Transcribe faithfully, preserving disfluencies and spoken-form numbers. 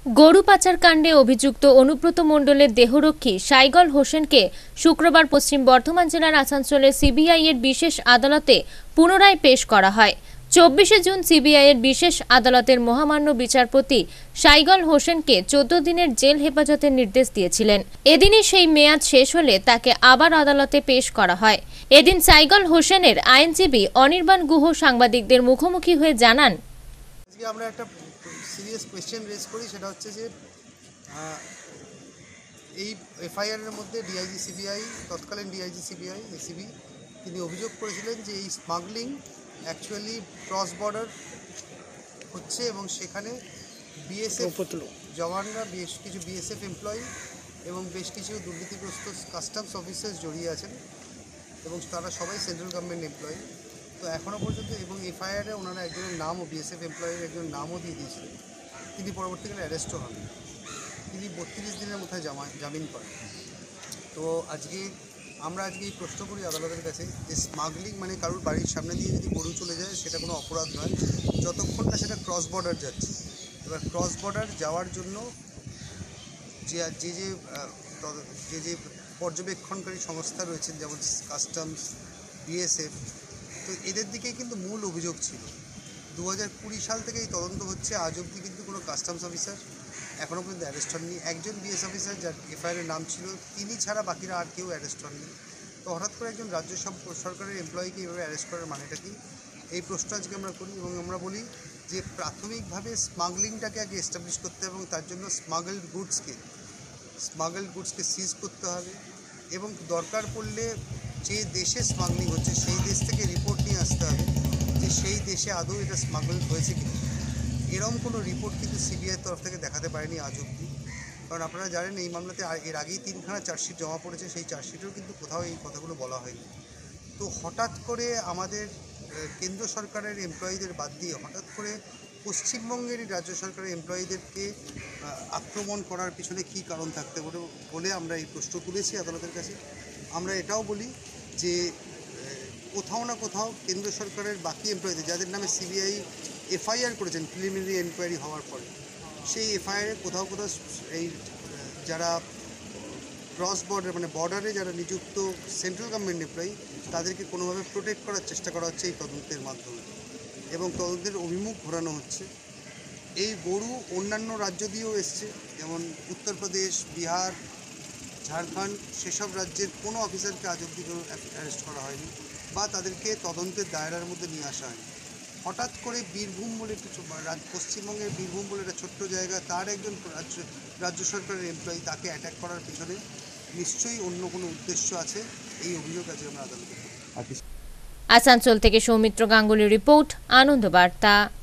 গরু পাচার কাণ্ডে অভিযুক্ত অনুব্রত মণ্ডলের দেহরক্ষী সাইগল হোসেনকে শুক্রবার পশ্চিম বর্ধমান জেলার আসানসোলে সিবিআই এর বিশেষ আদালতে পুনরায় পেশ করা হয়। চব্বিশে জুন সিবিআই এর বিশেষ আদালতের মহামান্য বিচারপতি সাইগল হোসেনকে চোদ্দ দিনের জেল হেফাজতের নির্দেশ দিয়েছিলেন। এদিনই সেই মেয়াদ শেষ হলে তাকে আবার আদালতে পেশ করা হয়। এদিন সাইগল হোসেনের আইনজীবী অনির্বাণ গুহ সাংবাদিকদের মুখোমুখি হয়ে জানান, আমরা একটা সিরিয়াস কোয়েশ্চেন রেজ করি, সেটা হচ্ছে যে এই এফআইআর এর মধ্যে ডিআইজি সিবিআই, তৎকালীন ডিআইজি সিবিআই এসিবি, তিনি অভিযোগ করেছিলেন যে এই স্মাগলিং অ্যাকচুয়ালি ক্রস বর্ডার হচ্ছে এবং সেখানে বিএসএফ জওয়ানরা, বেশ কিছু বিএসএফ এমপ্লয়ি এবং বেশ কিছু দুর্নীতিগ্রস্ত কাস্টমস অফিসার্স জড়িয়ে আছেন এবং তারা সবাই সেন্ট্রাল গভর্নমেন্ট এমপ্লয়ি। তো এখনও পর্যন্ত এবং এফআইআরে ওনারা একজনের নামও বিএসএফ এমপ্লয়ের একজন নামও দিয়ে দিয়েছিলেন। তিনি পরবর্তীকালে অ্যারেস্টও হন। তিনি বত্রিশ দিনের মধ্যে জামা জামিন করেন। তো আজকে আমরা আজকে এই প্রশ্ন করি আদালতের কাছে যে স্মাগলিং মানে কারোর বাড়ির সামনে দিয়ে যদি গরু চলে যায় সেটা কোনো অপরাধ নয়, যতক্ষণ না সেটা ক্রস বর্ডার যাচ্ছে। এবার ক্রস বর্ডার যাওয়ার জন্য যে যে যে যে যে পর্যবেক্ষণকারী সংস্থা রয়েছেন, যেমন কাস্টমস, বিএসএফ, তো এদের দিকেই কিন্তু মূল অভিযোগ ছিল। দু হাজার কুড়ি সাল থেকে এই তদন্ত হচ্ছে, আজ অবধি কিন্তু কোনো কাস্টমস অফিসার এখনও পর্যন্ত অ্যারেস্ট হননি। একজন বিএস অফিসার যার এফআইআরের নাম ছিল, তিনি ছাড়া বাকিরা আর কেউ অ্যারেস্ট হননি। তো হঠাৎ করে একজন রাজ্য সরকারের এমপ্লয়িকে এভাবে অ্যারেস্ট করার মানেটা কি, এই প্রশ্ন আজকে আমরা করি। এবং আমরা বলি যে প্রাথমিকভাবে স্মাগলিংটাকে আগে এস্টাবলিশ করতে হবে এবং তার জন্য স্মাগলড গুডসকে স্মাগলড গুডসকে সিজ করতে হবে এবং দরকার পড়লে যে দেশে স্মাগলিং হচ্ছে সেই দেশ থেকে রিপোর্ট নিয়ে আসতে হবে যে সেই দেশে আদৌ এটা স্মাগল হয়েছে কিনা। এরকম কোনো রিপোর্ট কিন্তু সিবিআইয়ের তরফ থেকে দেখাতে পারেনি আজ অবধি। কারণ আপনারা জানেন এই মামলাতে এর আগেই তিনখানা চার্জশিট জমা পড়েছে, সেই চার্জশিটেও কিন্তু কোথাও এই কথাগুলো বলা হয়নি। তো হঠাৎ করে আমাদের কেন্দ্র সরকারের এমপ্লয়িদের বাদ দিয়ে হঠাৎ করে পশ্চিমবঙ্গের রাজ্য সরকারের এমপ্লয়িদেরকে আক্রমণ করার পিছনে কী কারণ থাকতে পারে বলে আমরা এই প্রশ্ন তুলেছি আদালতের কাছে। আমরা এটাও বলি যে কোথাও না কোথাও কেন্দ্র সরকারের বাকি এমপ্লয়িদের, যাদের নামে সিবিআই এফআইআর করেছেন প্রিলিমিনারি এনকোয়ারি হওয়ার পরে, সেই এফআইআরে কোথাও কোথাও এই যারা ক্রস বর্ডার মানে বর্ডারে যারা নিযুক্ত সেন্ট্রাল গভর্নমেন্ট এমপ্লয়ি, তাদেরকে কোনোভাবে প্রোটেক্ট করার চেষ্টা করা হচ্ছে এই তদন্তের মাধ্যমে এবং তদন্তের অভিমুখ ঘোরানো হচ্ছে। এই গরু অন্যান্য রাজ্য দিয়েও এসছে, যেমন উত্তরপ্রদেশ, বিহার, ঝাড়খণ্ড, সেসব রাজ্যের কোনো অফিসারকে আজ অবধি অ্যারেস্ট করা হয়নি বা তাদেরকে তদন্তের দায়রার মধ্যে নিয়ে আসা হয়নি। হঠাৎ করে বীরভূম বলে একটু পশ্চিমবঙ্গের বীরভূম বলে একটা ছোট্ট জায়গা, তার একজন রাজ্য রাজ্য সরকারের এমপ্লয়ি, তাকে অ্যাটাক করার পিছনে নিশ্চয়ই অন্য কোনো উদ্দেশ্য আছে। এই অভিযোগ আছে আমরা আদালতে। আসানসোল থেকে সৌমিত্র গাঙ্গুলির রিপোর্ট, আনন্দ বার্তা।